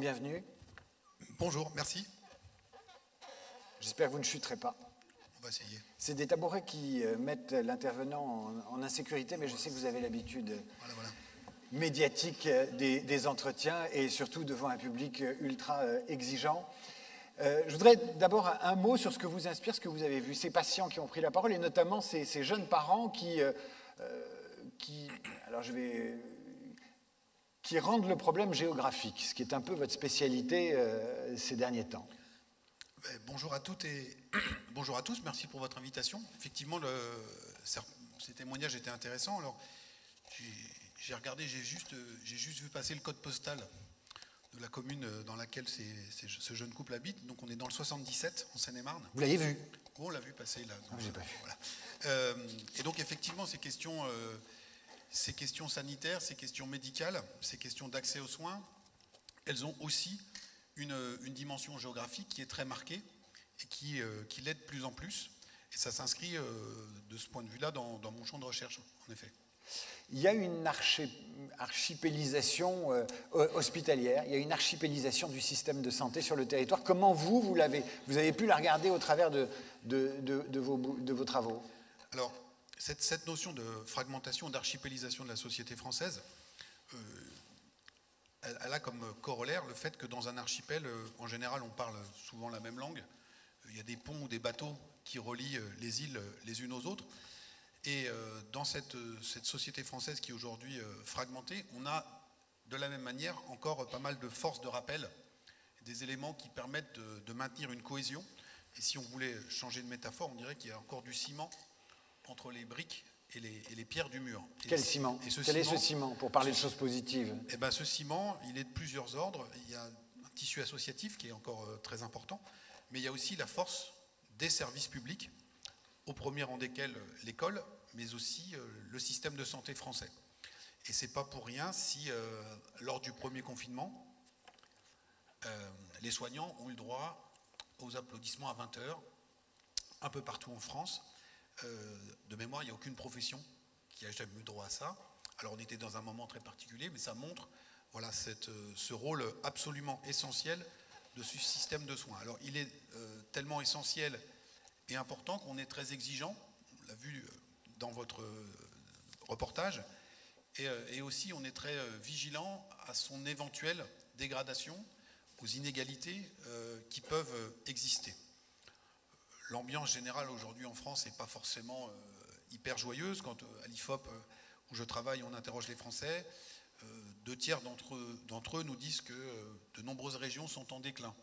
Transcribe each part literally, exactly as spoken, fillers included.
bienvenue. Bonjour, merci. J'espère que vous ne chuterez pas. On va essayer. C'est des tabourets qui euh, mettent l'intervenant en, en insécurité, mais je sais que vous avez l'habitude Voilà, voilà. médiatique euh, des, des entretiens et surtout devant un public euh, ultra euh, exigeant. Euh, je voudrais d'abord un, un mot sur ce que vous inspire, ce que vous avez vu, ces patients qui ont pris la parole et notamment ces, ces jeunes parents qui, euh, euh, qui, alors je vais, qui rendent le problème géographique, ce qui est un peu votre spécialité euh, ces derniers temps. Bonjour à toutes et bonjour à tous, merci pour votre invitation. Effectivement, le, ces témoignages étaient intéressants. Alors, j'ai regardé, j'ai juste, j'ai juste vu passer le code postal de la commune dans laquelle ces, ces, ce jeune couple habite. Donc, on est dans le soixante-dix-sept, en Seine-et-Marne. Vous l'avez vu? Oh, on l'a vu passer là. Ah, j'ai pas vu. Voilà. Euh, et donc, effectivement, ces questions, euh, ces questions sanitaires, ces questions médicales, ces questions d'accès aux soins, elles ont aussi Une, une dimension géographique qui est très marquée et qui, euh, qui l'est de plus en plus. Et ça s'inscrit euh, de ce point de vue-là dans, dans mon champ de recherche, en effet. Il y a une archi archipélisation euh, hospitalière, il y a une archipélisation du système de santé sur le territoire. Comment vous, vous l'avez, vous avez pu la regarder au travers de, de, de, de, vos, de vos travaux? Alors, cette, cette notion de fragmentation, d'archipélisation de la société française, euh, elle a comme corollaire le fait que dans un archipel, en général, on parle souvent la même langue. Il y a des ponts ou des bateaux qui relient les îles les unes aux autres. Et dans cette, cette société française qui est aujourd'hui fragmentée, on a de la même manière encore pas mal de forces de rappel, des éléments qui permettent de, de maintenir une cohésion. Et si on voulait changer de métaphore, on dirait qu'il y a encore du ciment entre les briques Et les, et les pierres du mur. Et Quel ciment et ce Quel ciment, est ce ciment, pour parler de choses positives? Eh ben, ce ciment, il est de plusieurs ordres. Il y a un tissu associatif qui est encore euh, très important, mais il y a aussi la force des services publics, au premier rang desquels l'école, mais aussi euh, le système de santé français. Et c'est pas pour rien si, euh, lors du premier confinement, euh, les soignants ont eu le droit aux applaudissements à vingt heures, un peu partout en France. Euh, de mémoire, il n'y a aucune profession qui a jamais eu droit à ça. Alors on était dans un moment très particulier, mais ça montre voilà, cette, ce rôle absolument essentiel de ce système de soins. Alors il est euh, tellement essentiel et important qu'on est très exigeant, on l'a vu dans votre reportage, et, et aussi on est très vigilant à son éventuelle dégradation, aux inégalités euh, qui peuvent exister. L'ambiance générale aujourd'hui en France n'est pas forcément euh, hyper joyeuse. Quand euh, à l'I F O P, euh, où je travaille, on interroge les Français, euh, deux tiers d'entre eux, d'entre eux nous disent que euh, de nombreuses régions sont en déclin.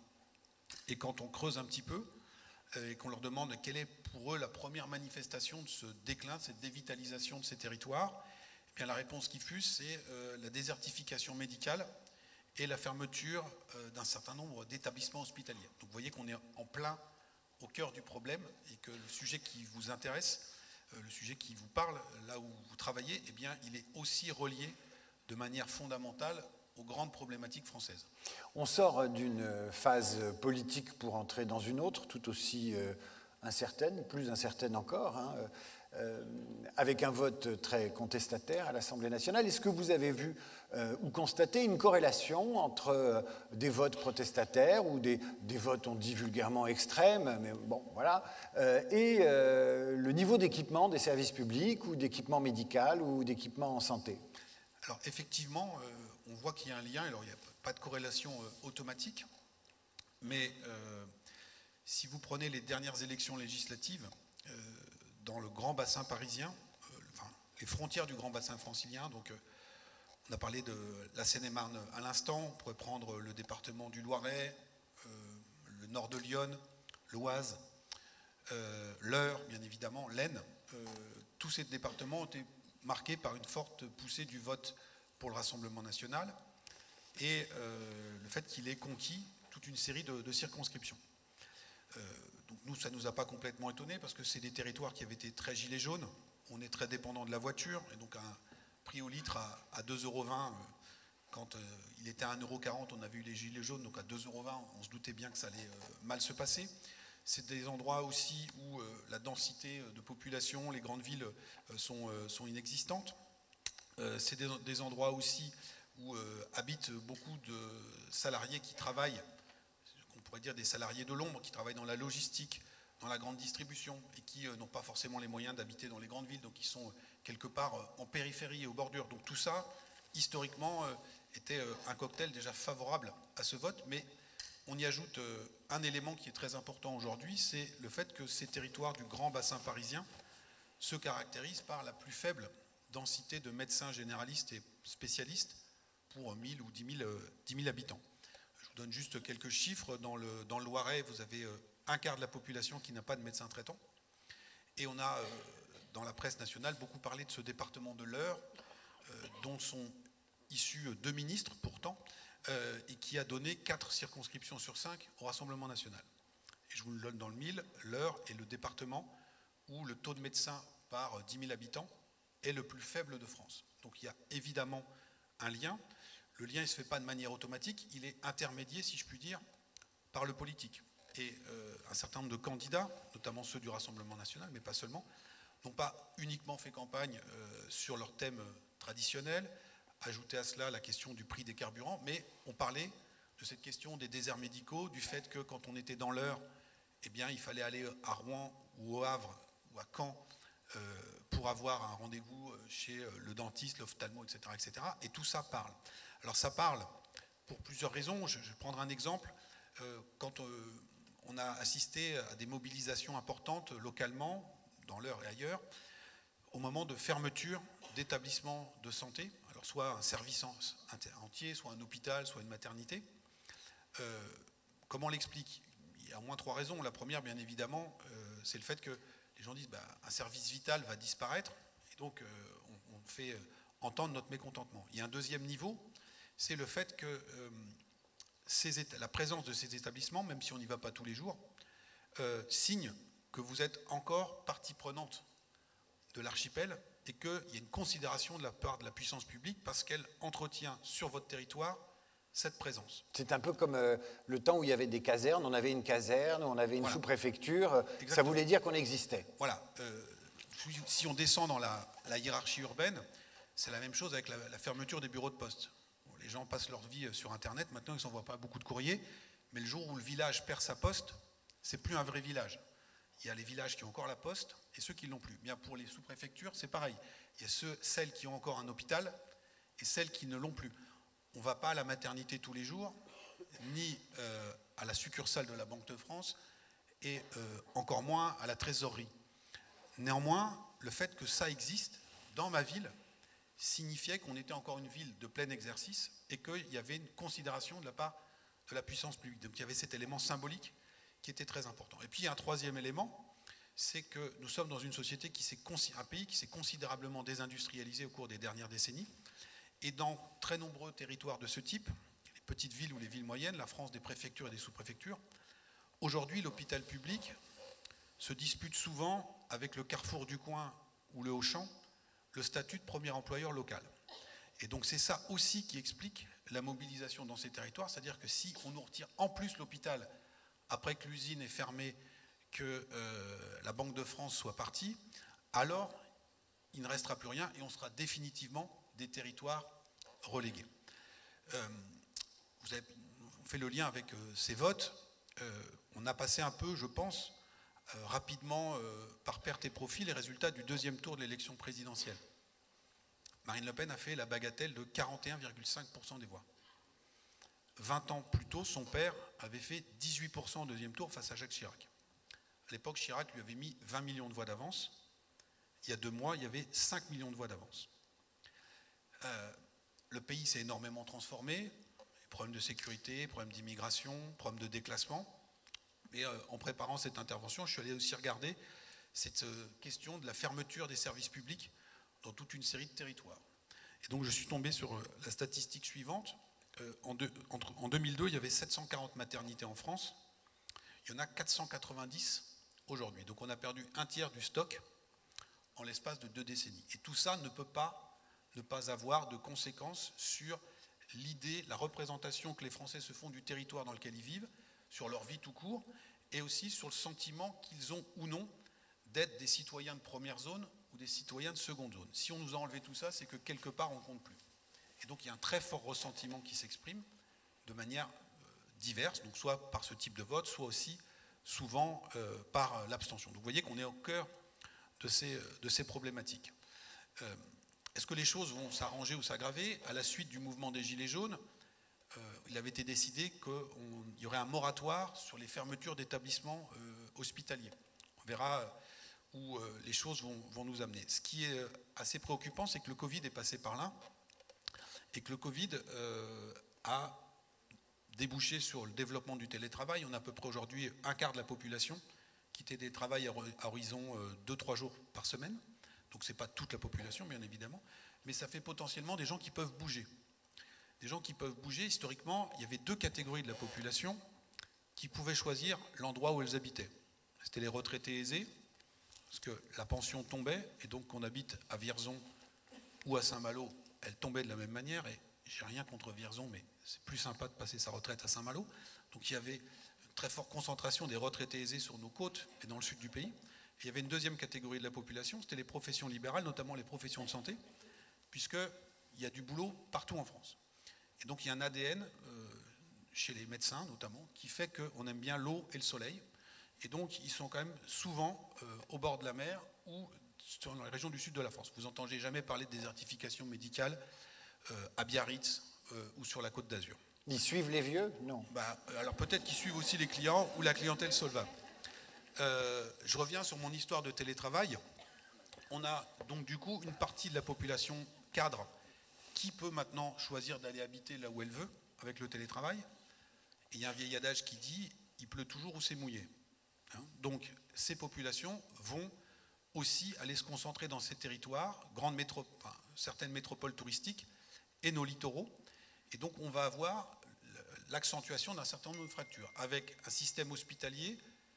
Et quand on creuse un petit peu euh, et qu'on leur demande quelle est pour eux la première manifestation de ce déclin, de cette dévitalisation de ces territoires, eh bien, la réponse qui fuse, c'est euh, la désertification médicale et la fermeture euh, d'un certain nombre d'établissements hospitaliers. Donc vous voyez qu'on est en plein au cœur du problème et que le sujet qui vous intéresse, euh, le sujet qui vous parle, là où vous travaillez, eh bien, il est aussi relié de manière fondamentale aux grandes problématiques françaises. On sort d'une phase politique pour entrer dans une autre, tout aussi euh, incertaine, plus incertaine encore, hein, euh, avec un vote très contestataire à l'Assemblée nationale. Est-ce que vous avez vu euh, ou constaté une corrélation entre euh, des votes protestataires ou des, des votes, on dit vulgairement extrêmes, mais bon, voilà, euh, et euh, le niveau d'équipement des services publics ou d'équipement médical ou d'équipement en santé? Alors effectivement, euh, on voit qu'il y a un lien. Alors il n'y a pas de corrélation euh, automatique, mais euh, si vous prenez les dernières élections législatives, euh, dans le grand bassin parisien, euh, enfin, les frontières du grand bassin francilien, donc euh, on a parlé de la Seine-et-Marne à l'instant, on pourrait prendre le département du Loiret, euh, le nord de Lyon, l'Oise, euh, l'Eure, bien évidemment, l'Aisne. Euh, tous ces départements ont été marqués par une forte poussée du vote pour le Rassemblement national et euh, le fait qu'il ait conquis toute une série de, de circonscriptions. Euh, donc nous, ça ne nous a pas complètement étonnés parce que c'est des territoires qui avaient été très gilets jaunes. On est très dépendant de la voiture et donc un prix au litre à, à deux euros vingt. Euh, quand euh, il était à un euro quarante, on avait eu les gilets jaunes, donc à deux euros vingt, on se doutait bien que ça allait euh, mal se passer. C'est des endroits aussi où euh, la densité de population, les grandes villes euh, sont, euh, sont inexistantes. Euh, c'est des, des endroits aussi où euh, habitent beaucoup de salariés qui travaillent, on pourrait dire des salariés de l'ombre, qui travaillent dans la logistique, dans la grande distribution, et qui euh, n'ont pas forcément les moyens d'habiter dans les grandes villes, donc ils sont euh, quelque part euh, en périphérie et aux bordures. Donc tout ça, historiquement, euh, était euh, un cocktail déjà favorable à ce vote, mais on y ajoute euh, un élément qui est très important aujourd'hui, c'est le fait que ces territoires du grand bassin parisien se caractérisent par la plus faible densité de médecins généralistes et spécialistes pour mille ou dix mille habitants. Je vous donne juste quelques chiffres. Dans le, dans le Loiret, vous avez euh, un quart de la population qui n'a pas de médecin traitant. Et on a, euh, dans la presse nationale, beaucoup parlé de ce département de l'Eure, euh, dont sont issus deux ministres pourtant, euh, et qui a donné quatre circonscriptions sur cinq au Rassemblement national. Et je vous le donne dans le mille, l'Eure est le département où le taux de médecins par dix mille habitants est le plus faible de France. Donc il y a évidemment un lien. Le lien ne se fait pas de manière automatique, il est intermédié, si je puis dire, par le politique. Et euh, un certain nombre de candidats, notamment ceux du Rassemblement national, mais pas seulement, n'ont pas uniquement fait campagne euh, sur leurs thèmes traditionnels, ajouter à cela la question du prix des carburants, mais on parlait de cette question des déserts médicaux, du fait que quand on était dans l'Eure, eh bien, il fallait aller à Rouen ou au Havre ou à Caen euh, pour avoir un rendez-vous chez le dentiste, l'ophtalmo, et cetera, et cetera. Et tout ça parle. Alors ça parle pour plusieurs raisons. Je, je vais prendre un exemple. Euh, quand euh, on a assisté à des mobilisations importantes localement, dans l'Eure et ailleurs, au moment de fermeture d'établissements de santé, alors soit un service entier, soit un hôpital, soit une maternité. Euh, comment on l'explique? Il y a au moins trois raisons. La première, bien évidemment, euh, c'est le fait que les gens disent bah, un service vital va disparaître, et donc euh, on, on fait entendre notre mécontentement. Il y a un deuxième niveau, c'est le fait que euh, ces éta- la présence de ces établissements, même si on n'y va pas tous les jours, euh, signe que vous êtes encore partie prenante de l'archipel et qu'il y a une considération de la part de la puissance publique parce qu'elle entretient sur votre territoire cette présence. C'est un peu comme euh, le temps où il y avait des casernes, on avait une caserne, on avait une Voilà. sous-préfecture, Exactement. Ça voulait dire qu'on existait. Voilà. Euh, si on descend dans la, la hiérarchie urbaine, c'est la même chose avec la, la fermeture des bureaux de poste. Bon, les gens passent leur vie sur Internet, maintenant ils ne s'envoient pas beaucoup de courriers, mais le jour où le village perd sa poste, c'est plus un vrai village. Il y a les villages qui ont encore la poste et ceux qui ne l'ont plus. Bien pour les sous-préfectures, c'est pareil. Il y a ceux, celles qui ont encore un hôpital et celles qui ne l'ont plus. On ne va pas à la maternité tous les jours, ni euh, à la succursale de la Banque de France, et euh, encore moins à la trésorerie. Néanmoins, le fait que ça existe dans ma ville signifiait qu'on était encore une ville de plein exercice et qu'il y avait une considération de la part de la puissance publique. Donc il y avait cet élément symbolique qui était très important. Et puis il y a un troisième élément, c'est que nous sommes dans une société qui s'est, un pays qui s'est considérablement désindustrialisé au cours des dernières décennies. Et dans très nombreux territoires de ce type, les petites villes ou les villes moyennes, la France des préfectures et des sous-préfectures, aujourd'hui l'hôpital public se dispute souvent avec le Carrefour du coin ou le Auchan le statut de premier employeur local. Et donc c'est ça aussi qui explique la mobilisation dans ces territoires, c'est-à-dire que si on nous retire en plus l'hôpital après que l'usine est fermée, que euh, la Banque de France soit partie, alors il ne restera plus rien et on sera définitivement des territoires relégués. Euh, vous avez fait le lien avec euh, ces votes. Euh, on a passé un peu, je pense, euh, rapidement, euh, par perte et profit, les résultats du deuxième tour de l'élection présidentielle. Marine Le Pen a fait la bagatelle de quarante et un virgule cinq pour cent des voix. vingt ans plus tôt, son père avait fait dix-huit pour cent au deuxième tour face à Jacques Chirac. À l'époque, Chirac lui avait mis vingt millions de voix d'avance. Il y a deux mois, il y avait cinq millions de voix d'avance. Euh, le pays s'est énormément transformé, problèmes de sécurité, problèmes d'immigration, problèmes de déclassement. Mais euh, en préparant cette intervention, je suis allé aussi regarder cette euh, question de la fermeture des services publics dans toute une série de territoires. Et donc je suis tombé sur euh, la statistique suivante. Euh, en, deux, entre, en deux mille deux, il y avait sept cent quarante maternités en France. Il y en a quatre cent quatre-vingt-dix aujourd'hui. Donc on a perdu un tiers du stock en l'espace de deux décennies. Et tout ça ne peut pas ne pas avoir de conséquences sur l'idée, la représentation que les Français se font du territoire dans lequel ils vivent, sur leur vie tout court, et aussi sur le sentiment qu'ils ont ou non d'être des citoyens de première zone ou des citoyens de seconde zone. Si on nous a enlevé tout ça, c'est que quelque part on ne compte plus. Et donc il y a un très fort ressentiment qui s'exprime de manière euh, diverse, donc soit par ce type de vote, soit aussi souvent euh, par l'abstention. Donc vous voyez qu'on est au cœur de ces, de ces problématiques. Euh, Est-ce que les choses vont s'arranger ou s'aggraver? À la suite du mouvement des Gilets jaunes, euh, il avait été décidé qu'il y aurait un moratoire sur les fermetures d'établissements euh, hospitaliers. On verra où euh, les choses vont, vont nous amener. Ce qui est assez préoccupant, c'est que le Covid est passé par là et que le Covid euh, a débouché sur le développement du télétravail. On a à peu près aujourd'hui un quart de la population qui télétravaille à horizon deux à trois jours par semaine. Donc ce n'est pas toute la population, bien évidemment, mais ça fait potentiellement des gens qui peuvent bouger. Des gens qui peuvent bouger, historiquement, il y avait deux catégories de la population qui pouvaient choisir l'endroit où elles habitaient. C'était les retraités aisés, parce que la pension tombait, et donc qu'on habite à Vierzon ou à Saint-Malo, elle tombait de la même manière, et j'ai rien contre Vierzon, mais c'est plus sympa de passer sa retraite à Saint-Malo. Donc il y avait une très forte concentration des retraités aisés sur nos côtes et dans le sud du pays. Et il y avait une deuxième catégorie de la population, c'était les professions libérales, notamment les professions de santé, puisqu'il y a du boulot partout en France. Et donc il y a un A D N, euh, chez les médecins notamment, qui fait qu'on aime bien l'eau et le soleil. Et donc ils sont quand même souvent euh, au bord de la mer ou dans les régions du sud de la France. Vous n'entendez jamais parler de désertification médicale euh, à Biarritz euh, ou sur la Côte d'Azur. Ils suivent les vieux? Non. Bah, alors peut-être qu'ils suivent aussi les clients ou la clientèle solvable. Euh, je reviens sur mon histoire de télétravail. On a donc du coup une partie de la population cadre qui peut maintenant choisir d'aller habiter là où elle veut avec le télétravail. Et il y a un vieil adage qui dit « il pleut toujours où c'est mouillé ». Hein, donc ces populations vont aussi aller se concentrer dans ces territoires, grandes métro- enfin, certaines métropoles touristiques et nos littoraux. Et donc on va avoir l'accentuation d'un certain nombre de fractures, avec un système hospitalier,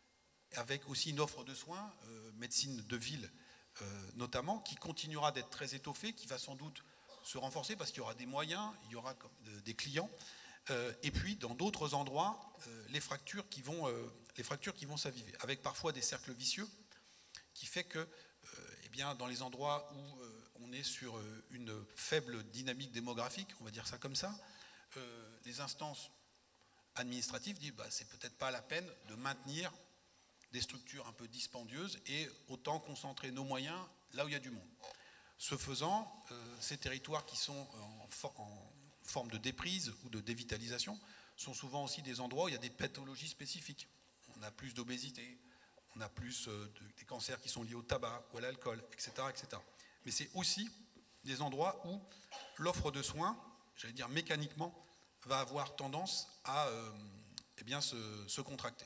avec aussi une offre de soins, euh, médecine de ville euh, notamment, qui continuera d'être très étoffée, qui va sans doute se renforcer parce qu'il y aura des moyens, il y aura des clients, euh, et puis dans d'autres endroits, euh, les fractures qui vont, euh, les fractures qui vont s'aviver, avec parfois des cercles vicieux, qui fait que, euh, eh bien, dans les endroits où euh, on est sur euh, une faible dynamique démographique, on va dire ça comme ça, euh, les instances administratives disent bah, c'est peut-être pas la peine de maintenir des structures un peu dispendieuses et autant concentrer nos moyens là où il y a du monde. Ce faisant, euh, ces territoires qui sont en, for en forme de déprise ou de dévitalisation sont souvent aussi des endroits où il y a des pathologies spécifiques. On a plus d'obésité, on a plus euh, de, des cancers qui sont liés au tabac ou à l'alcool, et cetera, et cetera. Mais c'est aussi des endroits où l'offre de soins, j'allais dire mécaniquement, va avoir tendance à euh, eh bien, se, se contracter.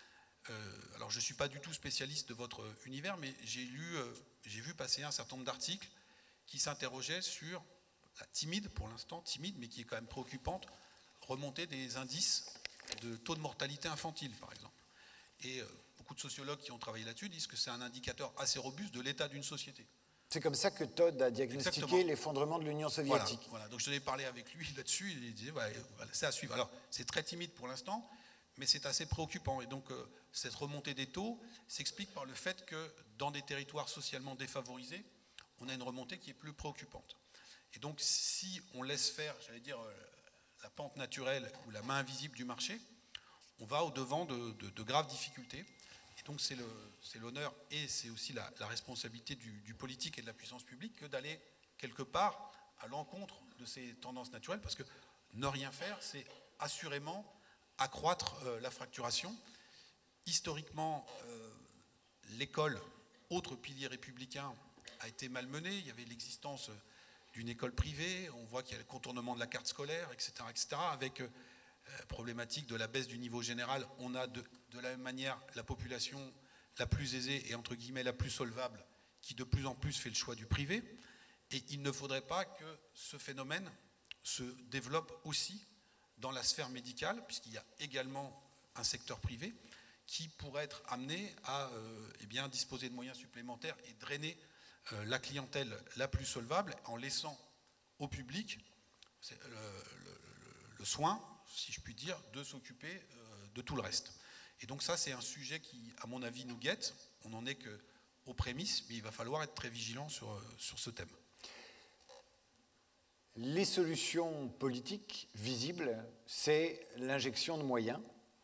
Euh, alors je ne suis pas du tout spécialiste de votre univers, mais j'ai lu, euh, j'ai vu passer un certain nombre d'articles qui s'interrogeaient sur la timide, pour l'instant timide, mais qui est quand même préoccupante, remontée des indices de taux de mortalité infantile, par exemple. Et euh, beaucoup de sociologues qui ont travaillé là-dessus disent que c'est un indicateur assez robuste de l'état d'une société. C'est comme ça que Todd a diagnostiqué l'effondrement de l'Union soviétique. Voilà, voilà. Donc je devais parler avec lui là-dessus, il disait voilà, voilà, c'est à suivre. Alors c'est très timide pour l'instant, mais c'est assez préoccupant. Et donc euh, cette remontée des taux s'explique par le fait que dans des territoires socialement défavorisés, on a une remontée qui est plus préoccupante. Et donc si on laisse faire, j'allais dire, euh, la pente naturelle ou la main invisible du marché, on va au-devant de, de, de graves difficultés. Et donc c'est l'honneur et c'est aussi la, la responsabilité du, du politique et de la puissance publique que d'aller quelque part à l'encontre de ces tendances naturelles, parce que ne rien faire, c'est assurément accroître euh, la fracturation. Historiquement, euh, l'école, autre pilier républicain, a été malmenée. Il y avait l'existence d'une école privée, on voit qu'il y a le contournement de la carte scolaire, et cetera, et cetera, avec euh, problématique de la baisse du niveau général. On a de, de la même manière la population la plus aisée et entre guillemets la plus solvable qui de plus en plus fait le choix du privé. Et il ne faudrait pas que ce phénomène se développe aussi dans la sphère médicale, puisqu'il y a également un secteur privé qui pourrait être amené à euh, eh bien, disposer de moyens supplémentaires et drainer euh, la clientèle la plus solvable en laissant au public le, le, le soin, si je puis dire, de s'occuper euh, de tout le reste. Et donc ça, c'est un sujet qui, à mon avis, nous guette. On n'en est qu'aux prémices, mais il va falloir être très vigilant sur, sur ce thème. Les solutions politiques visibles, c'est l'injection de moyens.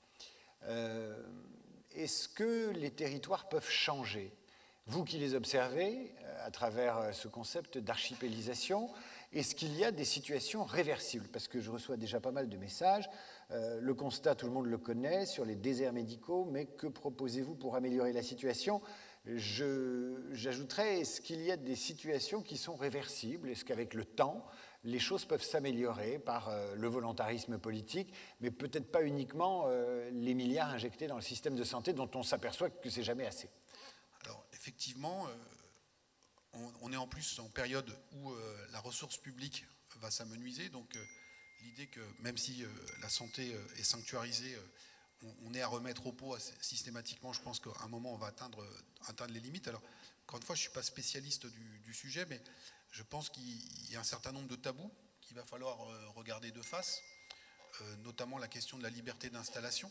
Euh, est-ce que les territoires peuvent changer? Vous qui les observez à travers ce concept d'archipélisation, est-ce qu'il y a des situations réversibles? Parce que je reçois déjà pas mal de messages. Euh, le constat, tout le monde le connaît, sur les déserts médicaux, mais que proposez-vous pour améliorer la situation? Je, j'ajouterais, est-ce qu'il y a des situations qui sont réversibles? Est-ce qu'avec le temps, les choses peuvent s'améliorer par euh, le volontarisme politique, mais peut-être pas uniquement euh, les milliards injectés dans le système de santé dont on s'aperçoit que c'est jamais assez? Alors, effectivement, euh, on, on est en plus en période où euh, la ressource publique va s'amenuiser, donc euh, l'idée que même si euh, la santé euh, est sanctuarisée, euh, on, on est à remettre au pot systématiquement, je pense qu'à un moment on va atteindre, atteindre les limites. Alors, encore une fois, je ne suis pas spécialiste du, du sujet, mais je pense qu'il y a un certain nombre de tabous qu'il va falloir euh, regarder de face, euh, notamment la question de la liberté d'installation.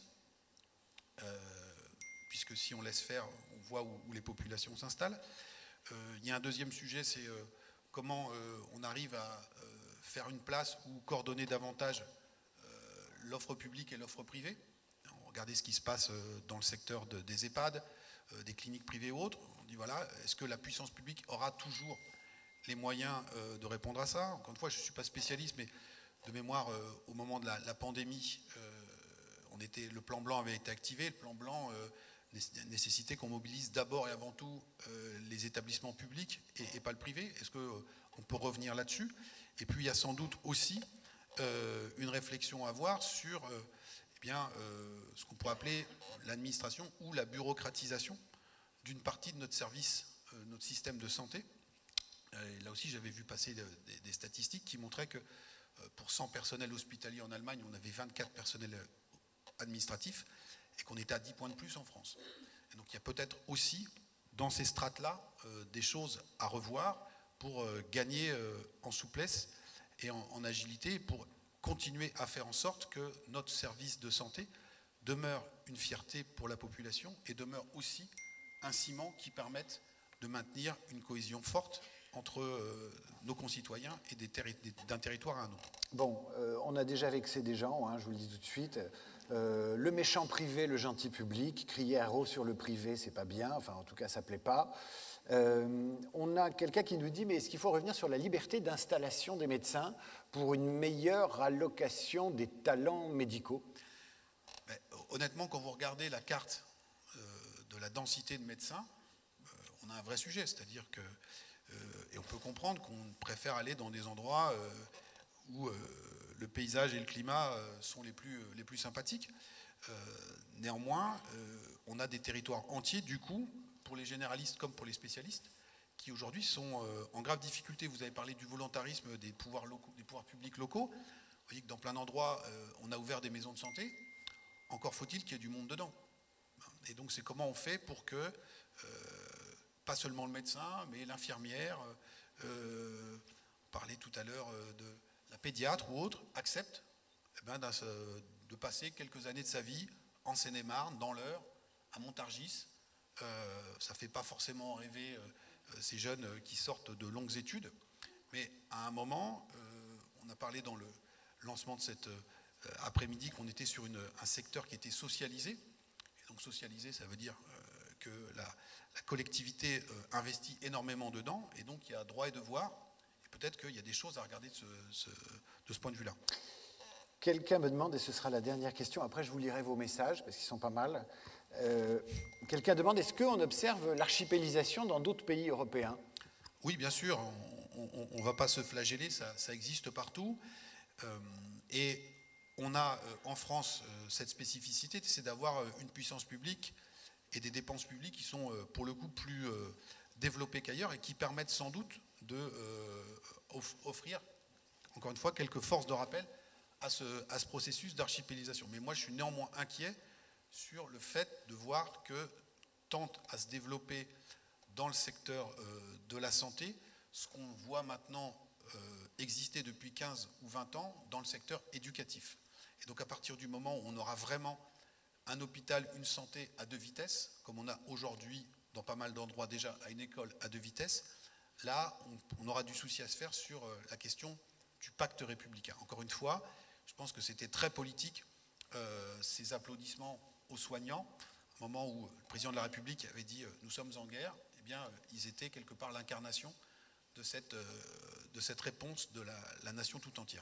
Euh, puisque si on laisse faire, on voit où, où les populations s'installent. Euh, il y a un deuxième sujet, c'est euh, comment euh, on arrive à euh, faire une place ou coordonner davantage euh, l'offre publique et l'offre privée. Regardez ce qui se passe euh, dans le secteur de, des EHPAD, euh, des cliniques privées ou autres. On dit voilà, est-ce que la puissance publique aura toujours les moyens euh, de répondre à ça? Encore une fois, je ne suis pas spécialiste, mais de mémoire, euh, au moment de la, la pandémie, euh, on était, le plan blanc avait été activé. Le plan blanc euh, nécessitait qu'on mobilise d'abord et avant tout euh, les établissements publics et, et pas le privé. Est-ce qu'on euh, peut revenir là-dessus? Et puis il y a sans doute aussi euh, une réflexion à avoir sur euh, eh bien, euh, ce qu'on pourrait appeler l'administration ou la bureaucratisation d'une partie de notre service, euh, notre système de santé. Et là aussi, j'avais vu passer de, des, des statistiques qui montraient que euh, pour cent personnels hospitaliers en Allemagne, on avait vingt-quatre personnels administratifs, et qu'on était à dix points de plus en France. Et donc il y a peut-être aussi, dans ces strates-là, euh, des choses à revoir pour euh, gagner euh, en souplesse et en, en agilité, pour continuer à faire en sorte que notre service de santé demeure une fierté pour la population et demeure aussi un ciment qui permette de maintenir une cohésion forte entre euh, nos concitoyens et des terri- d'un territoire à un autre. Bon, euh, on a déjà vexé des gens, hein, je vous le dis tout de suite. Euh, le méchant privé, le gentil public, crier à haut sur le privé, c'est pas bien, enfin en tout cas ça plaît pas. Euh, on a quelqu'un qui nous dit, mais est-ce qu'il faut revenir sur la liberté d'installation des médecins pour une meilleure allocation des talents médicaux? Mais, honnêtement, quand vous regardez la carte euh, de la densité de médecins, euh, on a un vrai sujet, c'est-à-dire que, euh, et on peut comprendre qu'on préfère aller dans des endroits euh, où euh, le paysage et le climat euh, sont les plus, les plus sympathiques. Euh, néanmoins, euh, on a des territoires entiers, du coup, pour les généralistes comme pour les spécialistes, qui aujourd'hui sont euh, en grave difficulté. Vous avez parlé du volontarisme des pouvoirs, locaux, des pouvoirs publics locaux. Vous voyez que dans plein d'endroits, euh, on a ouvert des maisons de santé. Encore faut-il qu'il y ait du monde dedans. Et donc c'est comment on fait pour que, euh, pas seulement le médecin, mais l'infirmière, euh, on parlait tout à l'heure de la pédiatre ou autre, accepte eh ben, de passer quelques années de sa vie en Seine-et-Marne, dans l'Eure, à Montargis. Euh, ça ne fait pas forcément rêver euh, ces jeunes qui sortent de longues études, mais à un moment, euh, on a parlé dans le lancement de cette euh, après-midi qu'on était sur une, un secteur qui était socialisé. Et donc socialisé, ça veut dire euh, que la, la collectivité euh, investit énormément dedans, et donc il y a droit et devoir. Peut-être qu'il y a des choses à regarder de ce, ce, de ce point de vue-là. Quelqu'un me demande, et ce sera la dernière question, après je vous lirai vos messages, parce qu'ils sont pas mal. Euh, Quelqu'un demande, est-ce qu'on observe l'archipélisation dans d'autres pays européens? Oui, bien sûr, on ne va pas se flageller, ça, ça existe partout. Euh, et on a euh, en France euh, cette spécificité, c'est d'avoir euh, une puissance publique et des dépenses publiques qui sont euh, pour le coup plus euh, développées qu'ailleurs et qui permettent sans doute de euh, offrir, encore une fois, quelques forces de rappel à ce, à ce processus d'archipélisation. Mais moi, je suis néanmoins inquiet sur le fait de voir que tente à se développer dans le secteur euh, de la santé ce qu'on voit maintenant euh, exister depuis quinze ou vingt ans dans le secteur éducatif. Et donc à partir du moment où on aura vraiment un hôpital, une santé à deux vitesses, comme on a aujourd'hui dans pas mal d'endroits déjà à une école à deux vitesses, là, on, on aura du souci à se faire sur euh, la question du pacte républicain. Encore une fois, je pense que c'était très politique, euh, ces applaudissements aux soignants, au moment où le président de la République avait dit euh, « nous sommes en guerre », eh bien, euh, ils étaient quelque part l'incarnation de cette, euh, de cette réponse de la, la nation tout entière.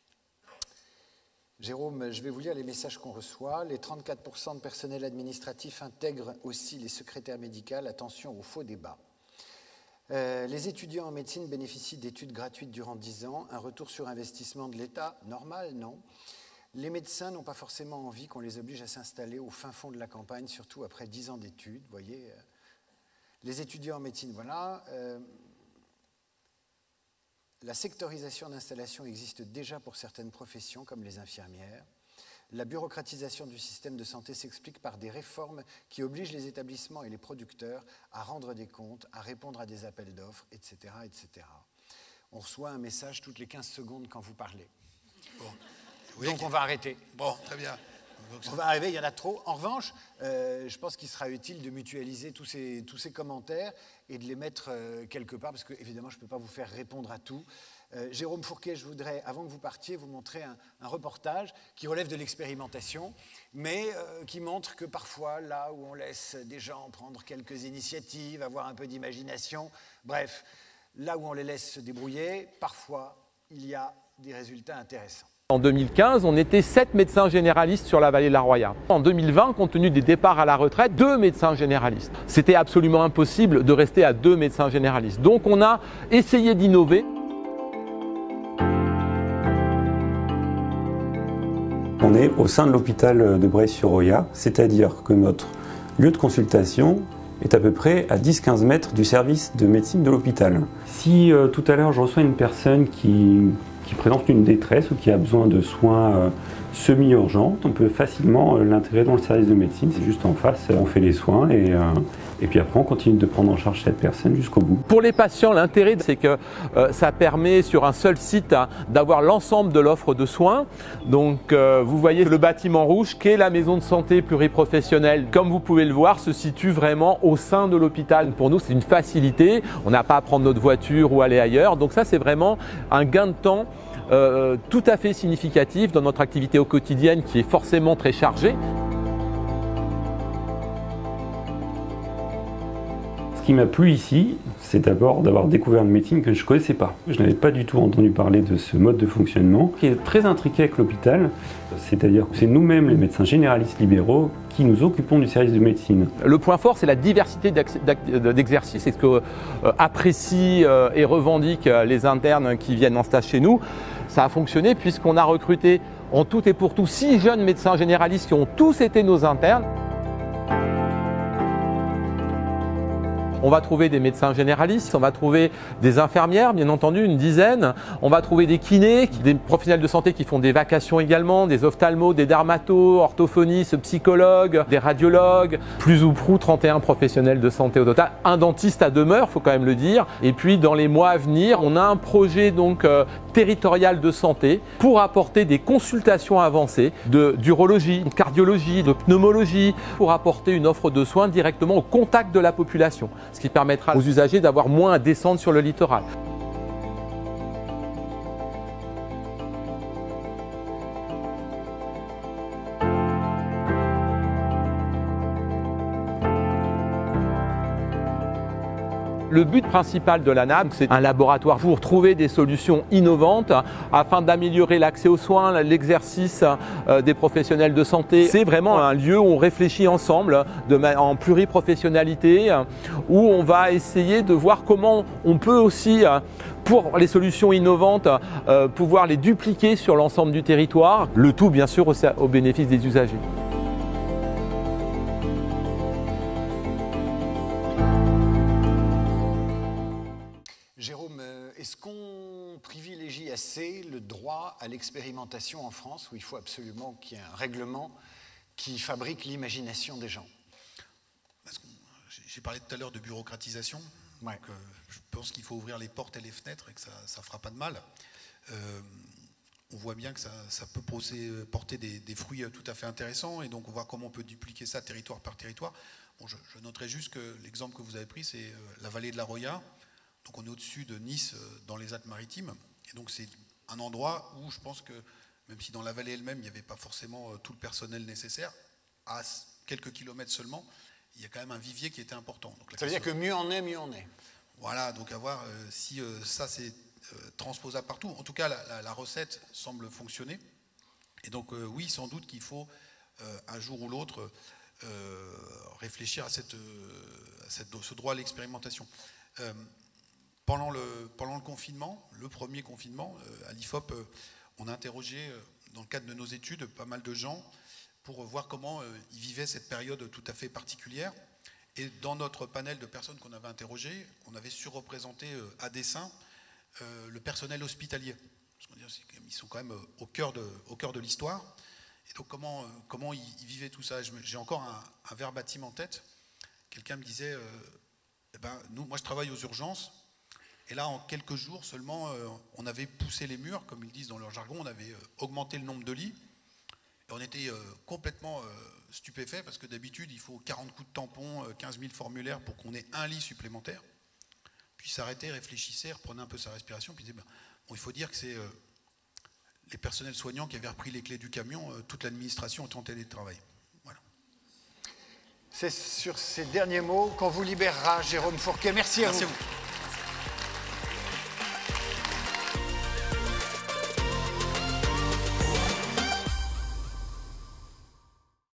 Jérôme, je vais vous lire les messages qu'on reçoit. Les trente-quatre pour cent de personnel administratif intègrent aussi les secrétaires médicales. Attention aux faux débats. Euh, les étudiants en médecine bénéficient d'études gratuites durant dix ans. Un retour sur investissement de l'État, normal, non? Les médecins n'ont pas forcément envie qu'on les oblige à s'installer au fin fond de la campagne, surtout après dix ans d'études. Vous voyez, les étudiants en médecine, voilà. Euh, la sectorisation d'installation existe déjà pour certaines professions, comme les infirmières. La bureaucratisation du système de santé s'explique par des réformes qui obligent les établissements et les producteurs à rendre des comptes, à répondre à des appels d'offres, et cetera, et cetera. On reçoit un message toutes les quinze secondes quand vous parlez. Bon. Oui, donc okay. On va arrêter. Bon, très bien. Donc, on va arriver, il y en a trop. En revanche, euh, je pense qu'il sera utile de mutualiser tous ces, tous ces commentaires et de les mettre euh, quelque part, parce que évidemment, je ne peux pas vous faire répondre à tout. Euh, Jérôme Fourquet, je voudrais, avant que vous partiez, vous montrer un, un reportage qui relève de l'expérimentation, mais euh, qui montre que parfois, là où on laisse des gens prendre quelques initiatives, avoir un peu d'imagination, bref, là où on les laisse se débrouiller, parfois, il y a des résultats intéressants. En deux mille quinze, on était sept médecins généralistes sur la vallée de la Roya. En deux mille vingt, compte tenu des départs à la retraite, deux médecins généralistes. C'était absolument impossible de rester à deux médecins généralistes. Donc on a essayé d'innover. On est au sein de l'hôpital de Breil-sur-Roya, c'est-à-dire que notre lieu de consultation est à peu près à dix à quinze mètres du service de médecine de l'hôpital. Si euh, tout à l'heure je reçois une personne qui... qui présente une détresse ou qui a besoin de soins euh, semi-urgents, on peut facilement euh, l'intégrer dans le service de médecine. C'est juste en face, on fait les soins et, euh, et puis après on continue de prendre en charge cette personne jusqu'au bout. Pour les patients, l'intérêt c'est que euh, ça permet sur un seul site hein, d'avoir l'ensemble de l'offre de soins. Donc euh, vous voyez le bâtiment rouge qui est la maison de santé pluriprofessionnelle. Comme vous pouvez le voir, se situe vraiment au sein de l'hôpital. Pour nous c'est une facilité, on n'a pas à prendre notre voiture ou aller ailleurs. Donc ça c'est vraiment un gain de temps Euh, tout à fait significatif dans notre activité au quotidien qui est forcément très chargée. Ce qui m'a plu ici, c'est d'abord d'avoir découvert une médecine que je ne connaissais pas. Je n'avais pas du tout entendu parler de ce mode de fonctionnement qui est très intriqué avec l'hôpital, c'est-à-dire que c'est nous-mêmes les médecins généralistes libéraux qui nous occupons du service de médecine. Le point fort, c'est la diversité d'exercices, c'est ce que euh, apprécient euh, et revendiquent les internes qui viennent en stage chez nous. Ça a fonctionné puisqu'on a recruté en tout et pour tout six jeunes médecins généralistes qui ont tous été nos internes. On va trouver des médecins généralistes, on va trouver des infirmières, bien entendu, une dizaine. On va trouver des kinés, des professionnels de santé qui font des vacations également, des ophtalmos, des dermatos, orthophonistes, psychologues, des radiologues, plus ou prou trente et un professionnels de santé au total. Un dentiste à demeure, il faut quand même le dire. Et puis dans les mois à venir, on a un projet donc euh, territorial de santé pour apporter des consultations avancées de d'urologie, de cardiologie, de pneumologie, pour apporter une offre de soins directement au contact de la population, ce qui permettra aux usagers d'avoir moins à descendre sur le littoral. Le but principal de l'A N A B, c'est un laboratoire pour trouver des solutions innovantes afin d'améliorer l'accès aux soins, l'exercice des professionnels de santé. C'est vraiment un lieu où on réfléchit ensemble de, en pluriprofessionnalité, où on va essayer de voir comment on peut aussi, pour les solutions innovantes, pouvoir les dupliquer sur l'ensemble du territoire. Le tout, bien sûr, au, au bénéfice des usagers. Est-ce qu'on privilégie assez le droit à l'expérimentation en France, où il faut absolument qu'il y ait un règlement qui fabrique l'imagination des gens? J'ai parlé tout à l'heure de bureaucratisation. Ouais. Donc, euh, je pense qu'il faut ouvrir les portes et les fenêtres et que ça ne fera pas de mal. Euh, on voit bien que ça, ça peut poser, porter des, des fruits tout à fait intéressants, et donc on voit comment on peut dupliquer ça territoire par territoire. Bon, je, je noterai juste que l'exemple que vous avez pris, c'est euh, la vallée de la Roya. Donc on est au-dessus de Nice, dans les Alpes-Maritimes, et donc c'est un endroit où je pense que, même si dans la vallée elle-même, il n'y avait pas forcément tout le personnel nécessaire, à quelques kilomètres seulement, il y a quand même un vivier qui était important. Donc, ça veut dire que mieux on est, mieux on est. Voilà, donc à voir euh, si euh, ça c'est euh, transposable partout. En tout cas, la, la, la recette semble fonctionner. Et donc euh, oui, sans doute qu'il faut euh, un jour ou l'autre euh, réfléchir à, cette, euh, à cette, ce droit à l'expérimentation. Euh, pendant, le, pendant le confinement, le premier confinement, euh, à l'I F O P, euh, on a interrogé, euh, dans le cadre de nos études, pas mal de gens pour voir comment euh, ils vivaient cette période tout à fait particulière. Et dans notre panel de personnes qu'on avait interrogées, on avait surreprésenté euh, à dessein euh, le personnel hospitalier. Parce qu'on dit, ils sont quand même euh, au cœur de, au cœur de l'histoire. Et donc comment, euh, comment ils, ils vivaient tout ça? J'ai encore un, un verbatim en tête. Quelqu'un me disait, euh, eh ben, nous, moi je travaille aux urgences, et là en quelques jours seulement, euh, on avait poussé les murs, comme ils disent dans leur jargon, on avait euh, augmenté le nombre de lits. Et on était euh, complètement euh, stupéfaits parce que d'habitude, il faut quarante coups de tampon, euh, quinze mille formulaires pour qu'on ait un lit supplémentaire. Puis s'arrêtait, réfléchissait, reprenait un peu sa respiration, puis disait, ben, bon, il faut dire que c'est euh, les personnels soignants qui avaient repris les clés du camion, euh, toute l'administration est en télétravail. Voilà. C'est sur ces derniers mots qu'on vous libérera, Jérôme Fourquet. Merci à vous. Merci à vous.